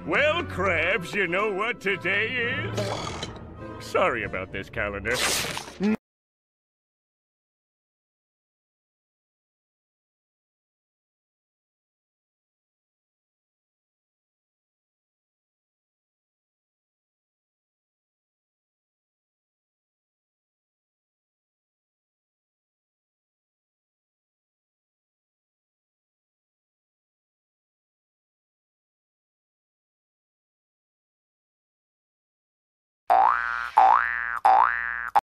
Well, Krabs, you know what today is? Sorry about this, calendar.